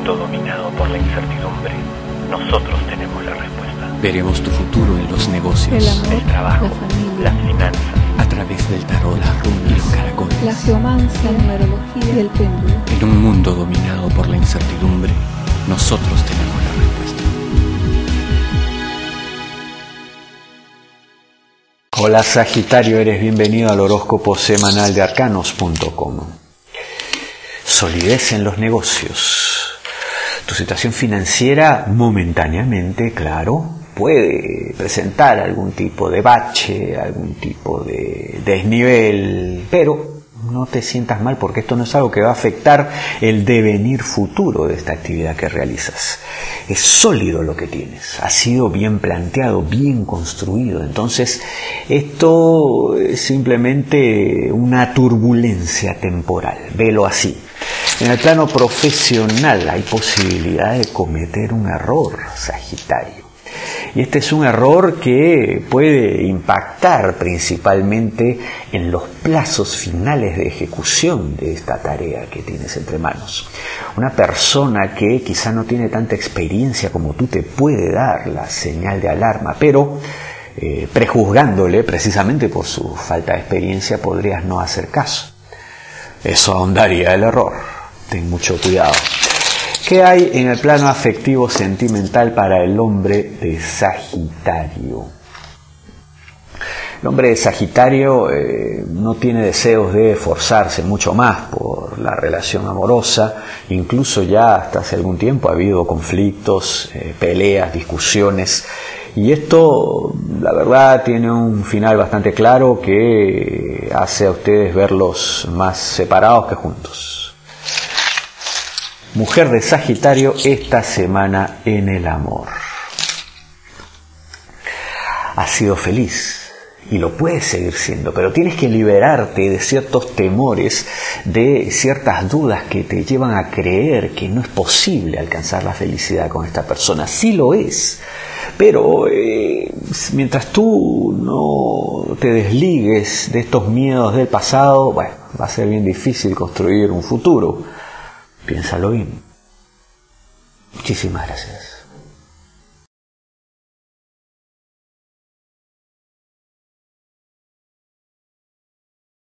mundo dominado por la incertidumbre, nosotros tenemos la respuesta. Veremos tu futuro en los negocios, el amor, el trabajo, la familia, las finanzas, a través del tarot, las runas y los caracoles. la geomancia, la numerología y el péndulo. En un mundo dominado por la incertidumbre, nosotros tenemos la respuesta. Hola Sagitario, eres bienvenido al horóscopo semanal de arcanos.com. Solidez en los negocios. Tu situación financiera momentáneamente, claro, puede presentar algún tipo de bache, algún tipo de desnivel, pero no te sientas mal porque esto no es algo que va a afectar el devenir futuro de esta actividad que realizas. Es sólido lo que tienes, ha sido bien planteado, bien construido. Entonces, esto es simplemente una turbulencia temporal, velo así. En el plano profesional hay posibilidad de cometer un error, Sagitario. Y este es un error que puede impactar principalmente en los plazos finales de ejecución de esta tarea que tienes entre manos. Una persona que quizá no tiene tanta experiencia como tú te puede dar la señal de alarma, pero prejuzgándole precisamente por su falta de experiencia podrías no hacer caso. Eso ahondaría el error. Ten mucho cuidado. ¿Qué hay en el plano afectivo sentimental para el hombre de Sagitario? El hombre de Sagitario no tiene deseos de esforzarse mucho más por la relación amorosa. Incluso ya hasta hace algún tiempo ha habido conflictos, peleas, discusiones. Y esto, la verdad, tiene un final bastante claro que hace a ustedes verlos más separados que juntos. Mujer de Sagitario esta semana en el amor. Has sido feliz y lo puedes seguir siendo, pero tienes que liberarte de ciertos temores, de ciertas dudas que te llevan a creer que no es posible alcanzar la felicidad con esta persona. Sí lo es, pero mientras tú no te desligues de estos miedos del pasado, bueno, va a ser bien difícil construir un futuro. Piénsalo bien. Muchísimas gracias.